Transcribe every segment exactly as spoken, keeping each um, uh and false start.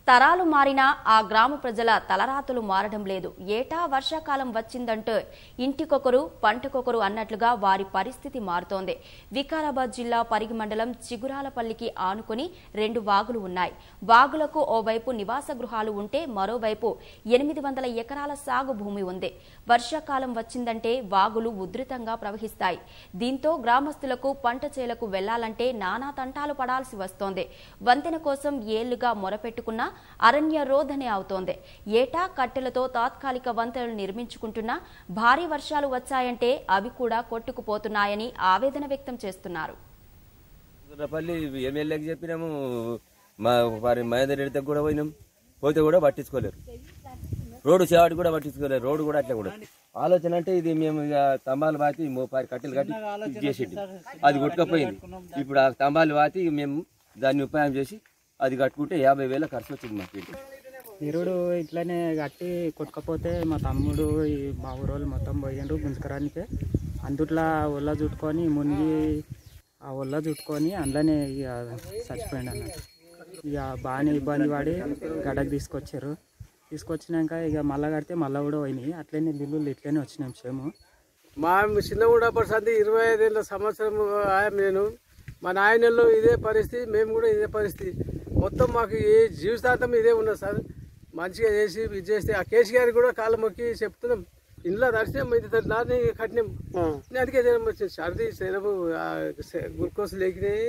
తరాలు మారినా ఆ గ్రామ ప్రజల తలరాతలు మారడం లేదు. ఏటా వర్షాకాలం వచ్చిందంటే ఇంటికొకరు పంటకొకరు అన్నట్లుగా వారి పరిస్థితి మారుతోంది. వికారాబాద్ జిల్లా పరిగి మండలం చిగురాలపల్లికి ఆనుకొని రెండు వాగులు ఉన్నాయి. వాగులకు ఓవైపు నివాస గృహాలు ఉంటే మరోవైపు ఎనిమిది వందల ఎకరాల సాగు భూమి ఉంది. వర్షాకాలం వచ్చిందంటే వాగులు ఉధృతంగా ప్రవహిస్తాయి. దీంతో గ్రామస్తులకు పంట చేలకు వెళ్లాలంటే నానా తంటాలు పడాల్సి వస్తోంది. వంతెన కోసం ఏళ్లుగా మొరపెట్టుకున్నా అరణ్య రోధనే అవుతోంది. ఏటా కట్టెలతో తాత్కాలిక వంతెనలు నిర్మించుకుంటున్నా భారీ వర్షాలు వచ్చాయంటే అవి కూడా కొట్టుకుపోతున్నాయని ఆవేదన వ్యక్తం చేస్తున్నారు. ఎమ్మెల్యేకి చెప్పినాము, మా వారి మహేందర్ రెడ్డి దగ్గర కూడా పోయినాం, పోతే కూడా పట్టించుకోలేరు. రోడ్డు చేవాటి కూడా పట్టించుకోలేరు. రోడ్డు కూడా అట్లా కూడా ఆలోచన అంటే ఇది మేము ఇక తంబాలు పాతి మోపారి కట్టెలు కట్టి చేసేది, అది కొట్టుకపోయింది. ఇప్పుడు ఆ తంబాలు పాతి మేము దాన్ని ఉపాయం చేసి అది కట్టుకుంటే యాభై వేల ఖర్చు వచ్చింది మాకు. నిరుడు ఇట్లనే కట్టి కొట్టుకపోతే మా తమ్ముడు ఈ మా ఊరోళ్ళు మొత్తం పోయిండ్రు గుంజుకరానికి. అందుట్లో ఒళ్ళ చుట్టుకొని మునిగి ఆ ఒళ్ళ చుట్టుకొని అందులోనే ఇక చచ్చిపోయిండు అన్న. ఇక బాగానే ఇబ్బంది పడి గడకు తీసుకొచ్చారు. తీసుకొచ్చినాక ఇక మళ్ళా కడితే మళ్ళీ కూడా పోయినాయి. అట్లనే బిల్లులు ఇట్లనే వచ్చినాం సేము. మా చిన్న కూడా సంది ఇరవై ఐదేళ్ళ సంవత్సరం నేను మా నాయనల్లో ఇదే పరిస్థితి, మేము కూడా ఇదే పరిస్థితి. మొత్తం మాకు ఏ జీవితాంతం ఇదే ఉన్నది సార్. మంచిగా చేసి ఇది చేస్తే ఆ కేసు గారికి కూడా కాళ్ళ మొక్కి చెప్తున్నాం. ఇంట్లో దర్శనం నాని కట్టినాం. అందుకే వచ్చింది సర్ది సెలవు గ్లూకోజ్ లేకినాయి.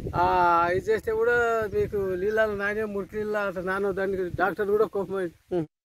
ఇది చేస్తే కూడా మీకు నీళ్ళ నాణ్యం మురికి నీళ్ళ అట్లా నానో దానికి డాక్టర్ కూడా కోపం